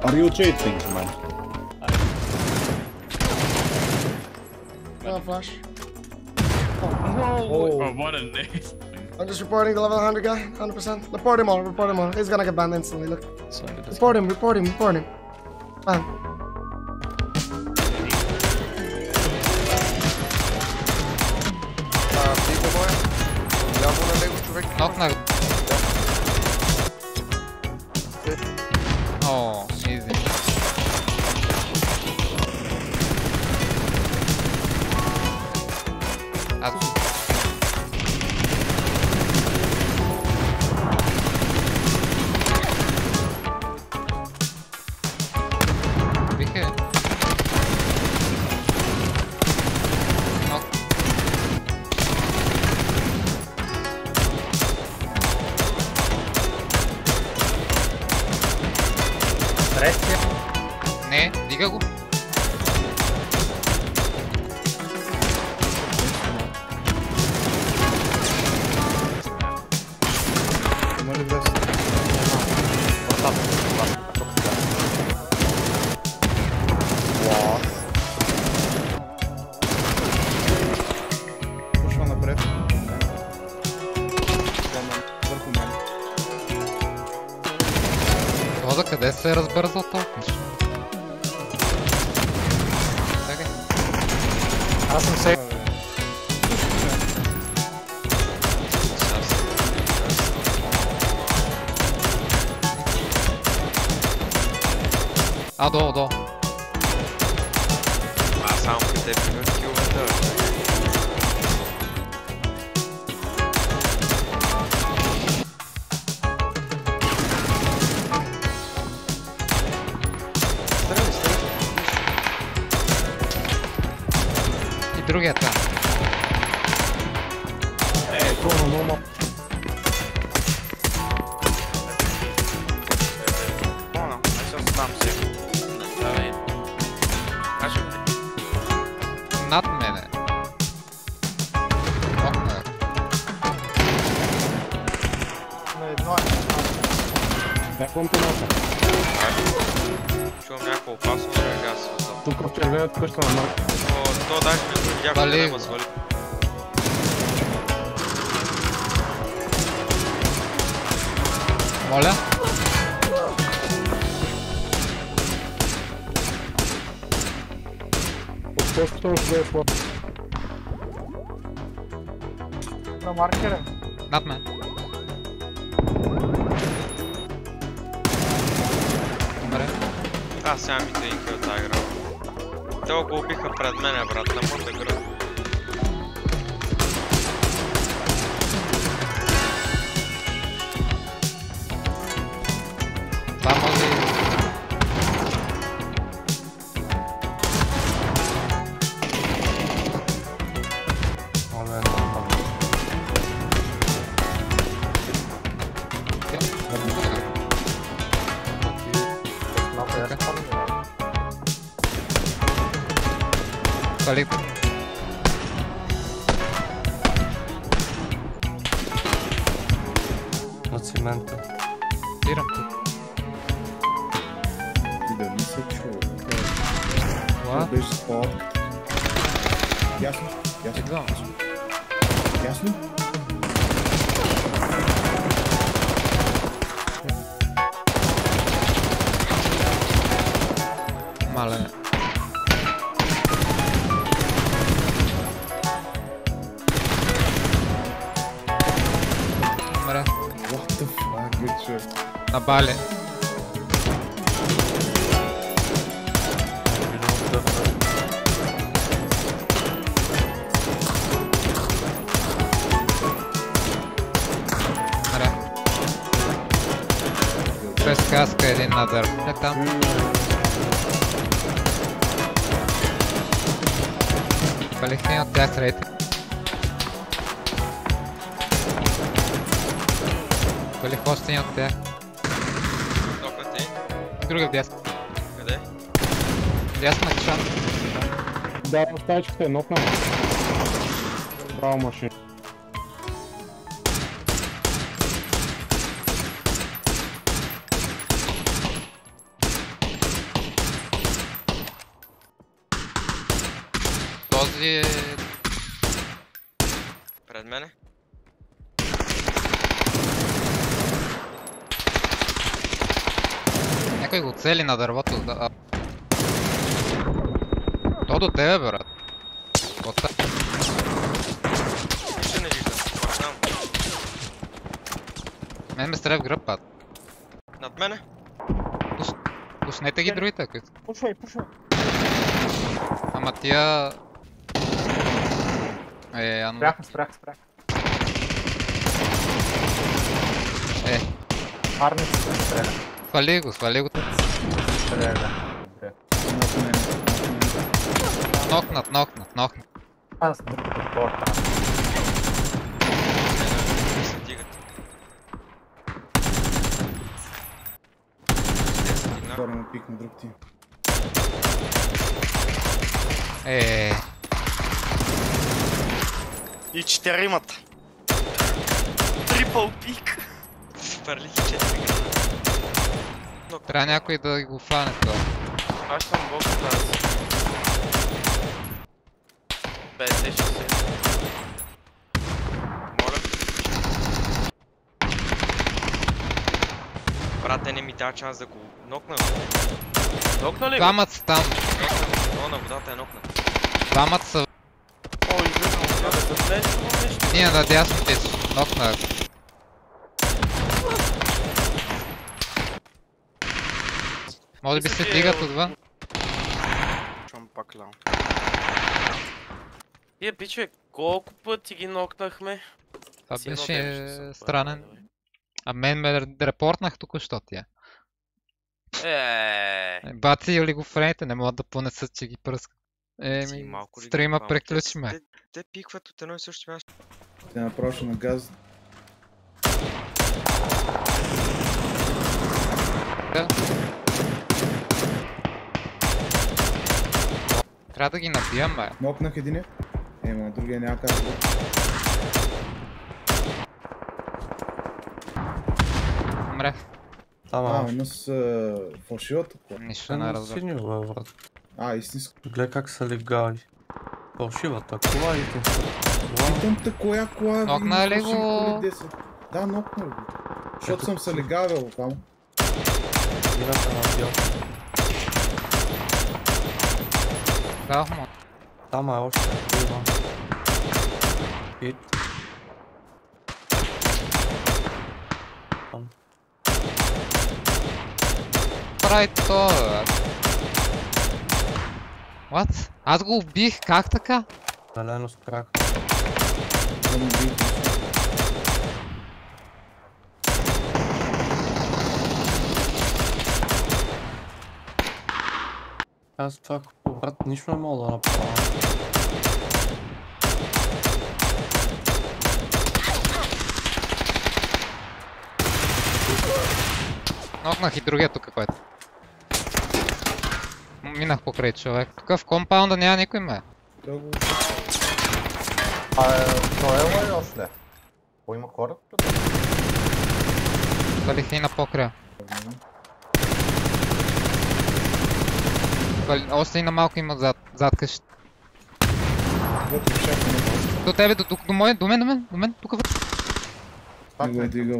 Are you cheating, man? Flash. Oh, what a nade. I'm just reporting the level 100 guy, 100%. Report him all. He's gonna get banned instantly, look. Report him. Ban. Knock. Oh, easy. Не, дига го. Пошва напред. Върху мен. Това за къде се е разбързал толкова? Аз съм се. Долу. Само къде пример киловете. И другия там. Над мене. Бяхвам пиноса. Чувам някакво опасно сега газ. Тук в червената къща на Марк. То даже не видях, Вали. да ме свали. Моля? По-скоро ще бъде слаб. На маркера. Над мен. Добре. Сега ми те инки от тази игра. Те го убиха пред мене, брат, не мога да гръм. Това може и... Калип. На цимента. Спирам тук. И да не се чува. Това? Беше спот. Ясно. Ясно? Мале. Добре. What the fuck, good shit. На бале. Добре. През каска един надър. Е там. Палих ни от тях сред. Палих още ни от тях. Тока ти? Друга в дясно. Къде? Дясно на кишан. Да, в стаечката е нокна. Браво, машина. Този... Пред мене. Някой го цели на дървото. То до тебе, брат. Кота. Нищо не виждам. Там. Мен ме стреля в гръб, пат. Над мене. Пуснете ги другите, които. Пушвай. Ама тия... Ано... Спрях. Е, Армията се стреля. свали го. Стреля. Добре. Нокнат. Аз съм друг порта. Не се дигат. Скоро му пикна друг тим. И 4-мата. Трипъл пик. Свърли 4 града. Трябва някой да го фане това. Аз съм боката аз. 50-60. Моля. Брат, те не ми дава шанс да го нокна. Нокна ли го? Двамата са там. Но на водата е нокна. Двамата са... О, излизам от това да се нещо. Ние надясно те са. Нокна. Може би се дигат отвън. Чувам пак ляво. Тия пичове, колко пъти ги нокнахме? Това Си едно беше ден ще съм странен. първи, А мен ме репортнах току-що тия. Баци или го френите, не могат да понесат, че ги пръскат. Стрима приключи ме. Те пикват от едно и също място. Те направиха на газ. Трябва да ги набием, бе. Нокнах единия. Ема, другия няма как да. Умре. Но с фалшивата кола. Нищо не разбрах. Синьо, бе, брат. Истинско. Гледай как са легали. Фалшивата кола и истинската кола. Питам те коя кола е. Нокна ли го? Да, нокна го. Защото съм се легавил там. Мирата на бял. Дах му. Там е още такива. Хит. Там. Прави това, бе. What? Аз го убих, как така? Зелено спрях. Да му бих. Аз това, брат, нищо не мога да направя. Нокнах и другия тук, който. Минах покрай човек. Тук в компаунда няма никой, ме. Той го... Той е ли още? О, има хора тук? Валих и на покрия. Още и на малко има зад къща. До тебе, до мен, тук вътре. Не го е дигал.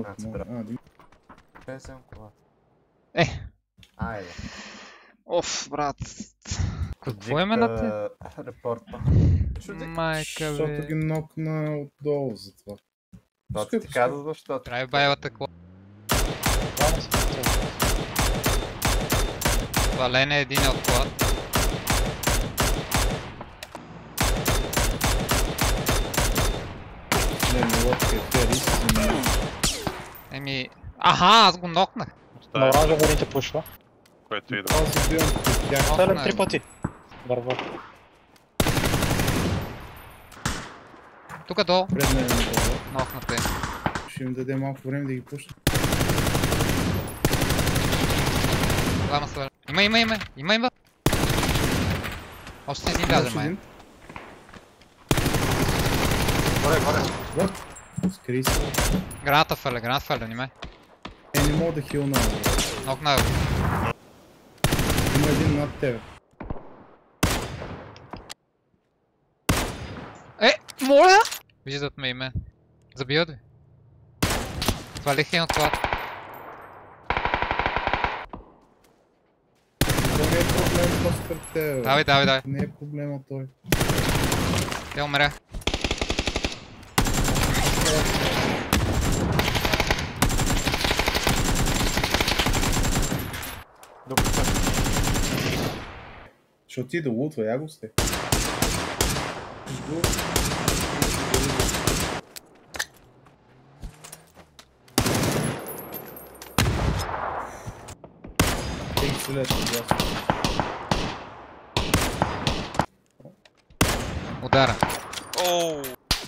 Айде. Оф, брат. Какво е мената? Репорта. Майка, Защото бе. ги нокна отдолу за това. Това ти каза защо. Трябва байлата кла. Вален е един от кола. Еми... Аха, аз го нокнах. На оранжа горите пушва. Което идва. Аз се биям по тях. Стрелям 3 пъти. Дърво. Тука долу. Пред мен е надолу. Нокнате. Ще им даде малко време да ги пушна. Двама сваля. Има. Още един даже, май. Горе. Скри се. Граната фаля, внимай. Не мога да хилна. Нокна го. Има един над тебе. Моля! Виждат ме и мен. Забиват ви. Свалих един от колата. Това не е проблем просто пред тебе. Давай. Не е проблема той. Те умря. Ще отида да лутва, я го сте. Удара. Оу!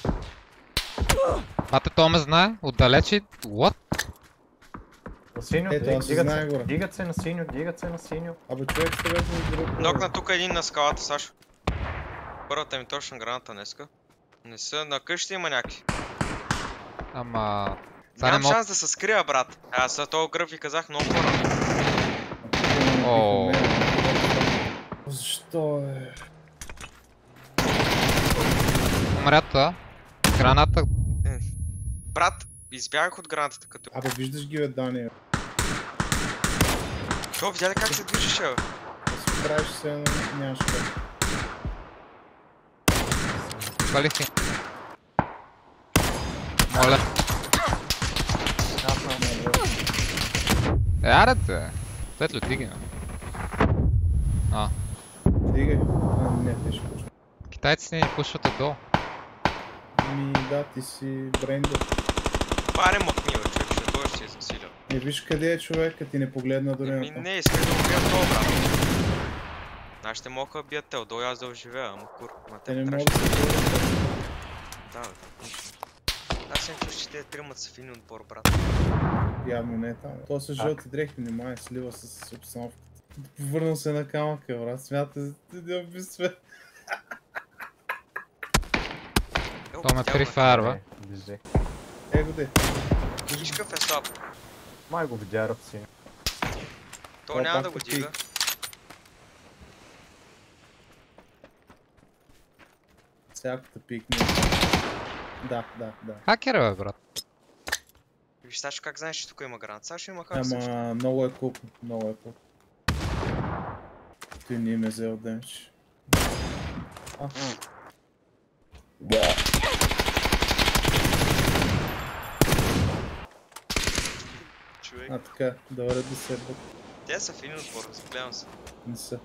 Бате, то ме знае. Отдалече. What? На синьо, Ето, аз се знае горе. дигат се на синьо. Абе, човек сте вече на друг. Нокна тук един на скалата, Сашо. Първата ми точно граната днеска. Не са, на къщи има някакви. Ама... Нямам шанс да се скрия, брат. Аз за този гръб ви казах много хора. Ооо. Защо е? Умрята. Граната. Брат, избягах от гранатата като... Абе, виждаш ги, бе, Дани. Що, видя ли как се движеше, бе? Да си правиш се, но нямаш как. Свалих ги. Моля. Аре те. Светло, дигай. Дигай. Не, те ще пушват. Китайците ни пушват отдолу. Да, ти си брендър. Паре мъкни, бе, човек, ще той ще си е засилил. Не виж къде е човека, ти не погледна дори на това. Не, искай да убият това, брат. Нашите могат да бият те, отдолу аз да оживея, ама кур. Те не могат да се погледнат. Да, бе. Аз съм чуш, че те тримат са фини отбор, брат. Явно не е там. То са жълти дрехи, немай, слива с обстановката. Повърнал се на камъка, брат, смята да би свет. То ме прифарва. Вижди. Его де. Виж какъв е слаб. Май го видя ръб си. Той няма да го дига. Всяката пикне. Да. Хакер, бе, брат. Виж, Сашо, как знаеш, че тук има гранат? Сашо има хак също. Ама много е куп, Той не ме взел демч. Човек. Така, да върят да се бъд. Те са фини отбор, загледам се. Не са.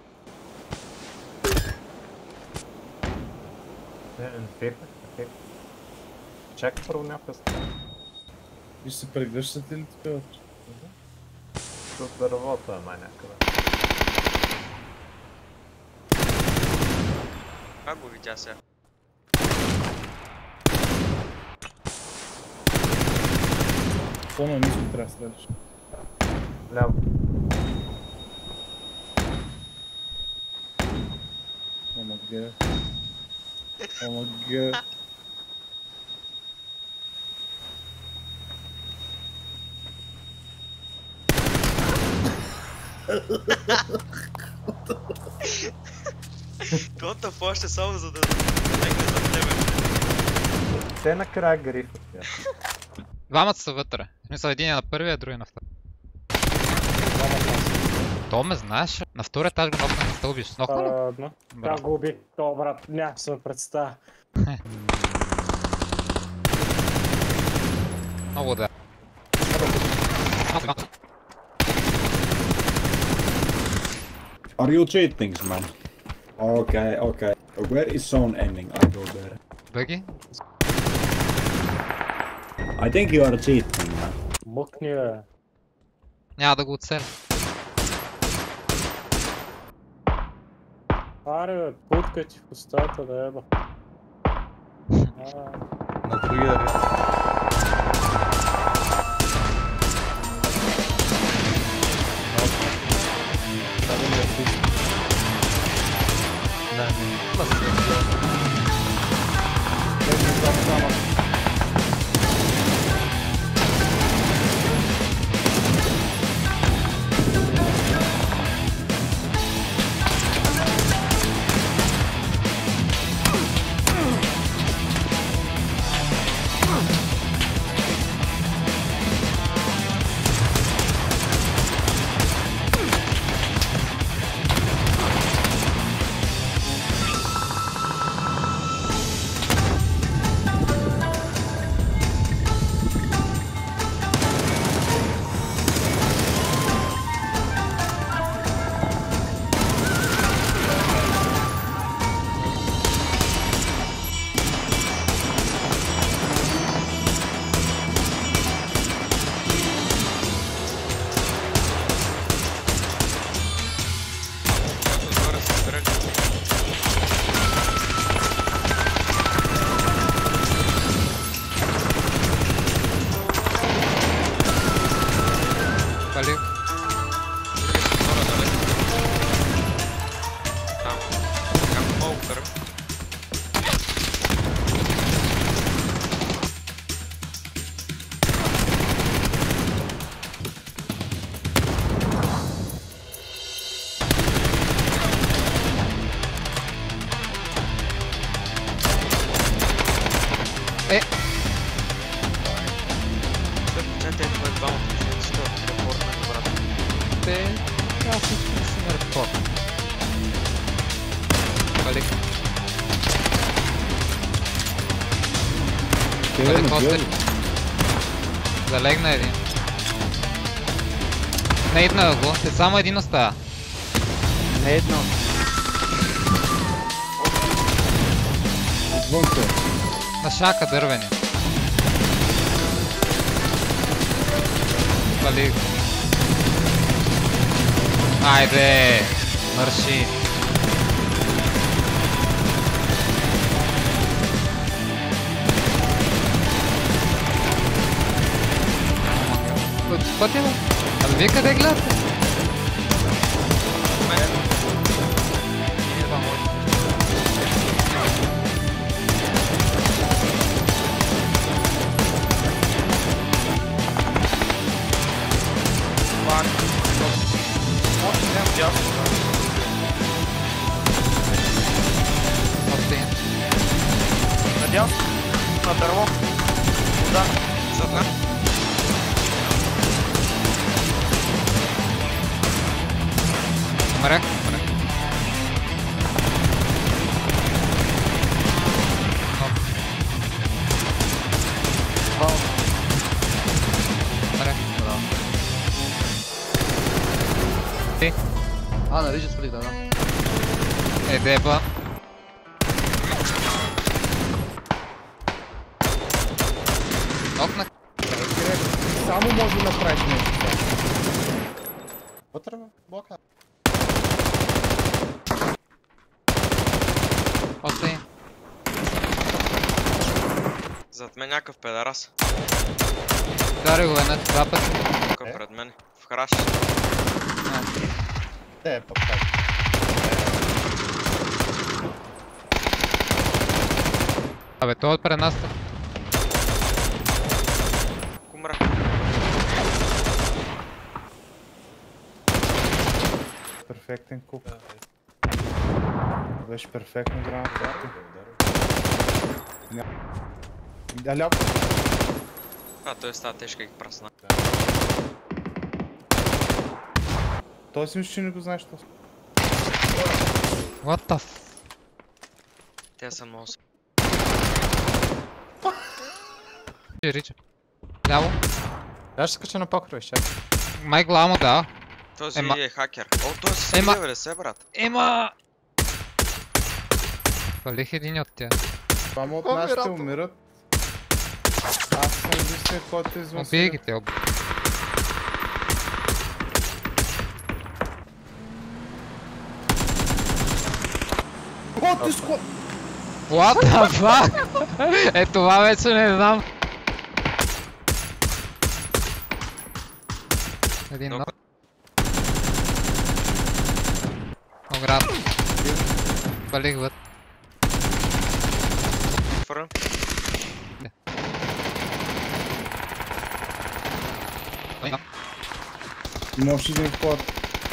Не фейк. Чакай първо някакъв страна. Виж се прегръщате ли тук? С дървото е май някъде. Как го видя сега? По-на ниско трябва да следваш. Ляво. Ама га. Кота плаща само за да легне за тебе. Те накрая грифът. Двамата са вътре. В смисъл, един е на първия, а другия на втория. То ме знаеш. На втория етаж го нокнах, не сте убиш. Нокна ли? Да, го уби. То, брат, няма се представя. Много да. Are you cheating, man? Okay. Where is zone ending? I go there. Бъги? I think you are cheating, man. Мъкни, бе. Няма да го оцеля. Аре, бе, путка ти в устата, да еба. На другия ред. Вали. Там. Как полкър. Чакай, това е двамата. Ще репортна на брата. Аз също не съм репорт. Вали. Вали костер. Залегна един. Не идна го, те само един остава. Не едно. Отвън се. На шака дървени. Вали го. Айде! Мърши! Пътя му? Абе вие къде гледате? Надясно. На дърво. Вода. Задна. Умре. Умре. Ти? Нали ще сплита, да. Деба. Окна. Само може да направиш нещо. Вътре, бе, блока. Остави. Зад мен някакъв педарас. Дари го една, два пъти. Тук пред мен. В храш. Те е пък так. Абе, той отпред нас. Умра. Перфектен куп. Беше перфектно граната. Да, ляво. Той става тежка и прасна. Той си мисля, че не го знаеш това. What the f... Те са много с... Рича. Ляво. Аз ще скача на покрива, ще. Май глава му дава. Този е хакер. О, той си Ема. 90, брат. Ема! Валих един от тях. Двама от нашите умират. Аз съм единствен, който е извън Убий ги те, О, ти ско... What the fuck? Е, това вече не знам. Един ног. Оград. Валих въд. Фрън. Може един вход.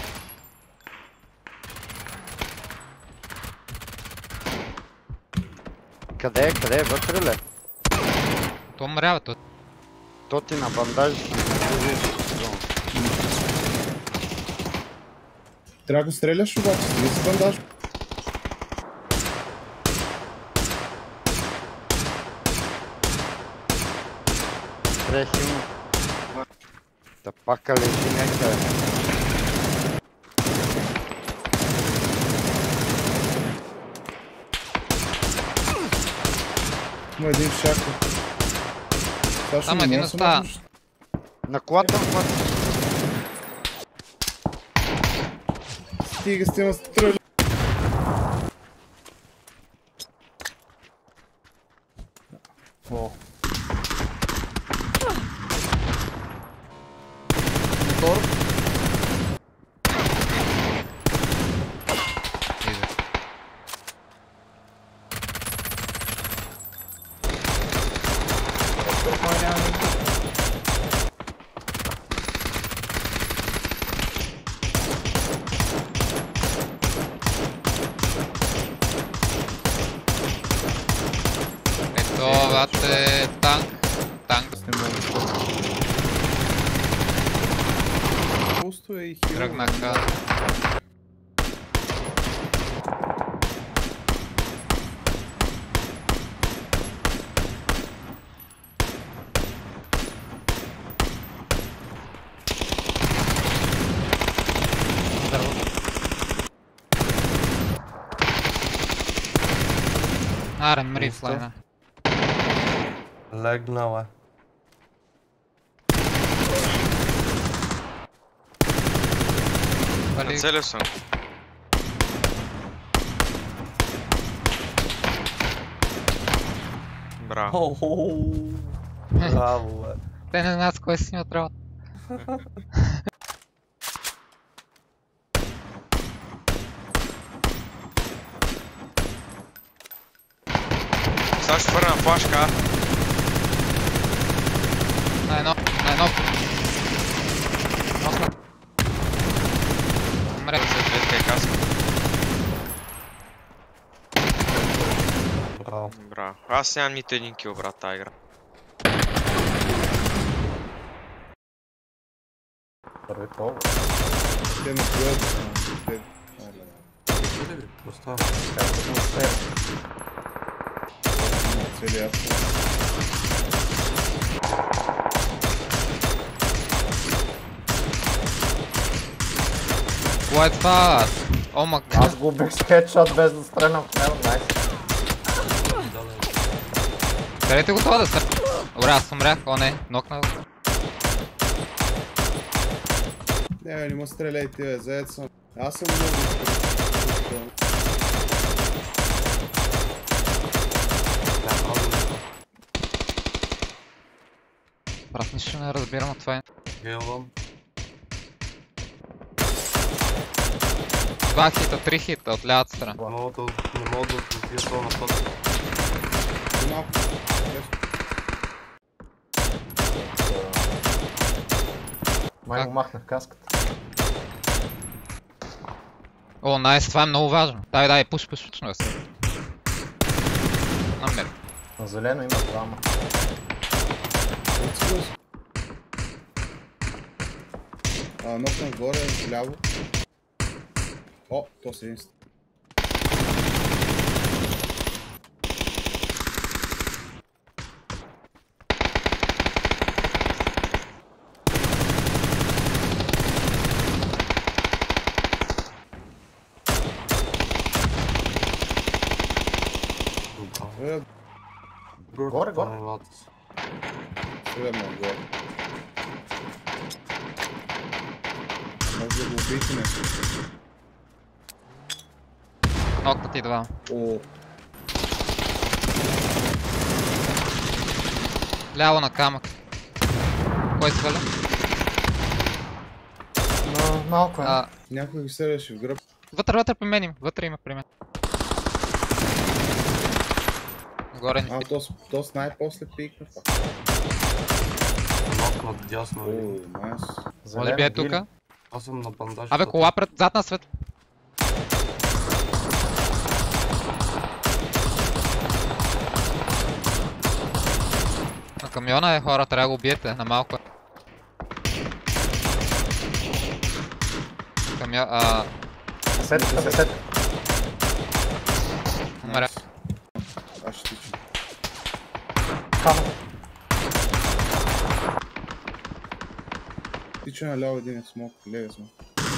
Къде е? Вътре ли? То умрява тут. То ти на бандаж. Трябва да го стреляш обаче, стреля си бандаж. Трехи му. Да пака лежи някъде. Има един в шака. Там един остава. На колата. Стига сте ме стреля. О. Мотор. Пусто е и хил. Тръгнаха. Аре, мри в лайна. Легнал е. Нацелил съм. Браво. Браво, бе. Те не знаят с кое си имат работа. Сега ще фърна флашка. На едно. Нокна. Умре. Браво. Браво. Аз нямам нито един кил, брат, тази игра. Първи пол. Те напоят. Остава. Целият. Кое е това? О, ма... Аз го убих с хедшот без да стрелям в него, найс. Карайте го това да се... Добре, аз умрях. О, не. Нокнал. Не му стреляйте, бе, заед съм. Аз съм много. Брат, нищо не разбирам от това. Гелвам. 2 хита, 3 хита от лявата страна. Не мога да отвия това на път. Малко. Май го махнах каската. О, найс, това е много важно. Дай, пуш, да се. Намери. На зелено има двама. Нокна горе, вляво. О, то се инста. Горе. Средно горе. Може да го убийте нещо. Нокнат и два. О, Ляво на камък. Кой сваля? Но малко е. някой ги стреляше в гръб. Вътре при мен има. Вътре има при мен. Горе ни пит. То с най-после пикна. Нокнат дясно. О, найс. Може би е тука. Аз съм на бандаж. Абе, кола пред, зад на свет. На камиона е хора, трябва да го убиете, на малко. Касет. Умре. Аз ще тичам. Камък. Тича наляво един е смок, левия смок.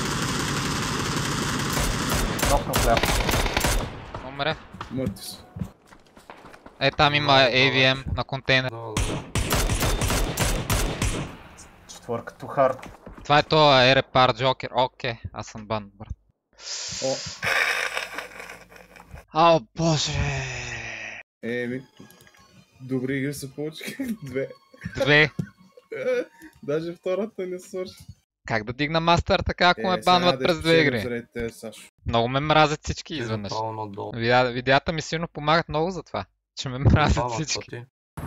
Нокна вляво. Умре. Мъртви са. Е, там има AVM на контейнер. Четвъркато хард. Това е тоя Ерепар Джокер. Окей, аз съм бан, брат. О, Ао, боже. добри игри се получиха. Две. Даже втората не свърши. Как да дигна мастър така, ако ме банват през две игри? Много ме мразят всички изведнъж. Видеята ми силно помагат много за това, че ме мразят всички.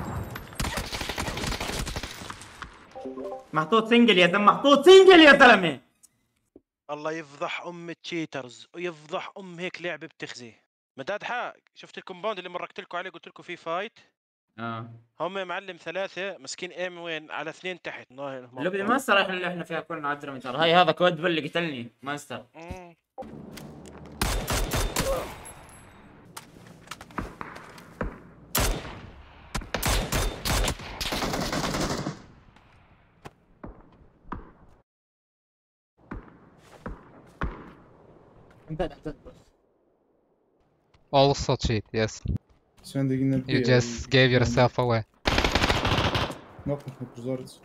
محطوط سنجل يا زلمه محطوط سنجل يا زلمه الله يفضح ام التشيترز ويفضح ام هيك لعبه بتخزي مداد حق شفت الكومباوند اللي مرقت لكم عليه قلت لكم في فايت هم يا معلم 3 مسكين ايم وين على 2 تحت. اللوبي ماستر اللي احنا فيها كلنا عذرا من شر. هاي هذا كود بل اللي قتلني ماستر. Also cheat, yes. You just gave yourself away. Нокнах на прозорец.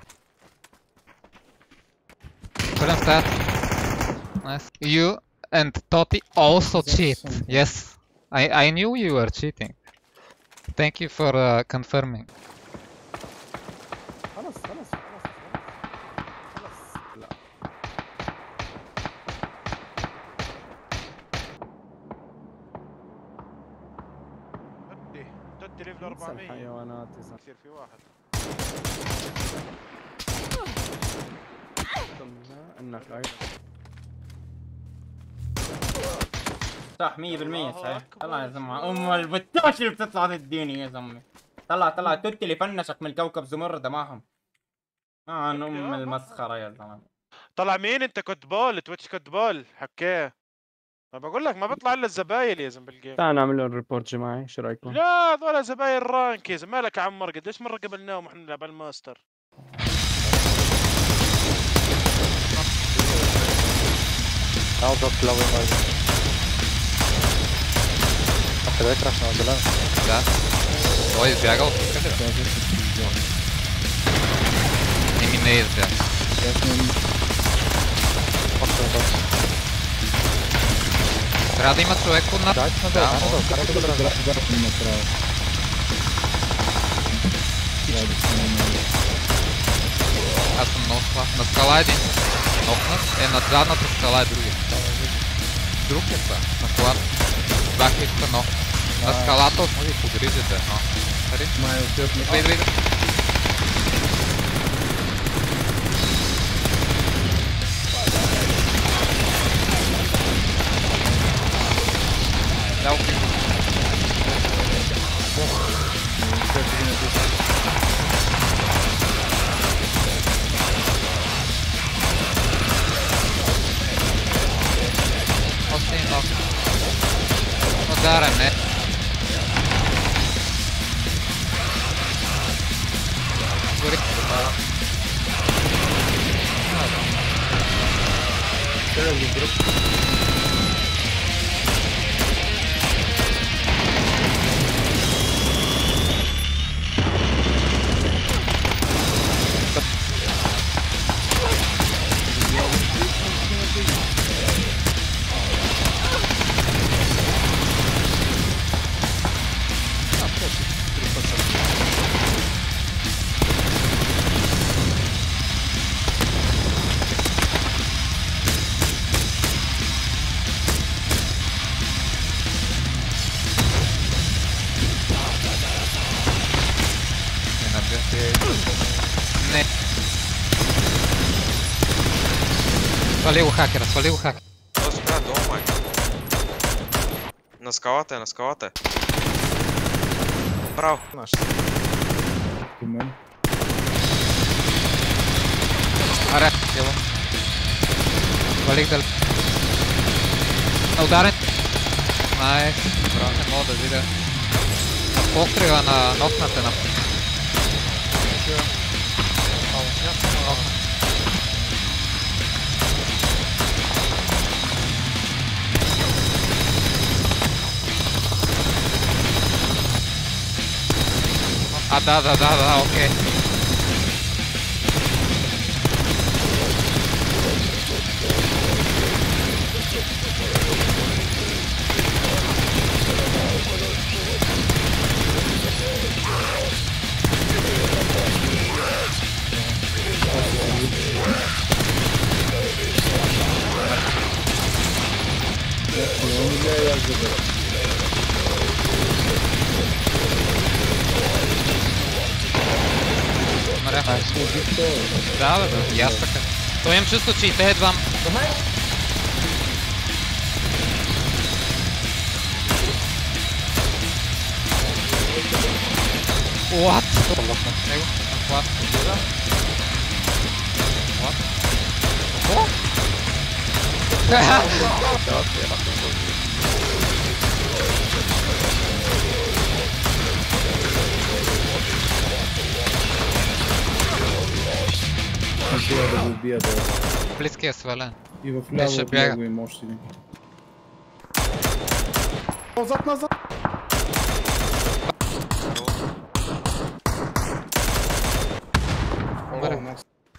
Couldn't start. Nice. You and Toti also cheat. Yes. I knew you were cheating. Thank you for confirming. توتي ليفل 400. الحيوانات يصير في واحد. انك عايز صح 100% صحيح. طلع يا زلمه ام البتاش اللي بتطلع تديني يا زلمه. طلع توتي اللي فنشك من كوكب زمرد معهم. ام المسخره يا زلمه. طلع مين انت؟ c0dbuL تويتش c0dbuL حكاه. ما بقول لك ما بيطلع الا الزباين يا زلمه بالجيم. تعال نعمل لهم ريبورت جماعي، شو رايكم؟ لا هذول زباين رانك يا زلمه. مالك يا عمر قديش مره قبلناهم واحنا نلعب على الماستر. Да. Ой, избягал. Именно избяг. Трябва да има човек под нас. Аз съм много слаб. На скала един. Нокнат е над задната скала е другия. Друг е това. На колата. Два хитка ног. На скалата от погрижите. Идва. Да, окей. Още един ног. Ударен, не. Гори. Не. Свали го хакера, свали го хакера. Този брат долу, май. На скалата е, на скалата е. Браво. Аре, ело. Свалих дали. Ударен. Найс. Браво, не мога да видя. На покрива на нокната на... Да, окей. Да, и аз така. Той имам чувство, че и те едва... What? Лъпнат него. На клас. What? Какво? Отива да го убия долу. Близкия е свален. И в Беше ляво от бяга. него има още един. Назад, назад! Умре.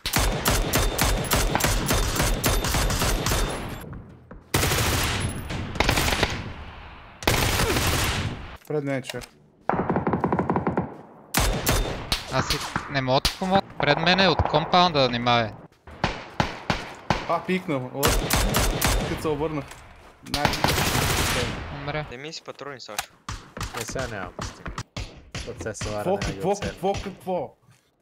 Пред мен е човек. Аз си не мога да помогна. Пред мен е от компаунда да внимавай. Пикнал. Като се обърнах. Умре. Не ми си патрони, Сашо. Не, сега няма постигна. От се свара Какво?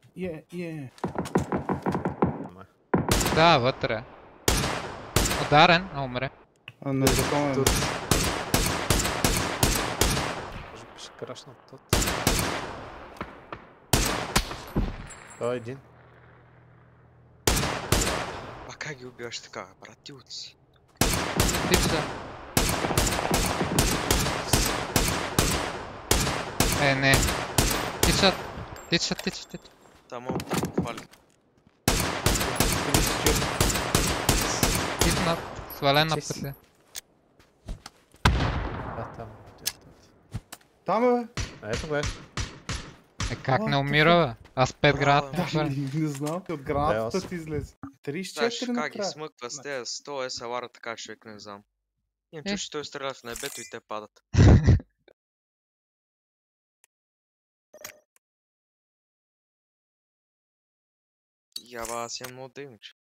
Да, вътре. Ударен, а умре. Незаконен. Може би ще крашна тот. Той е един. А как ги убиваш така, братилци? Тича. Не. Тичат. Там хвали. Титнат. Свален на пътя. Там. Там е, бе. Ето бе. Как не умира, бе? Аз 5 гранат. Не знам. От гранатата ти излезе. 34 Как ги накрая. смъква с тези 100 SLR, така човек не знам. Имам чу, че той стреля в небето и те падат. Яба, аз имам много дъймче.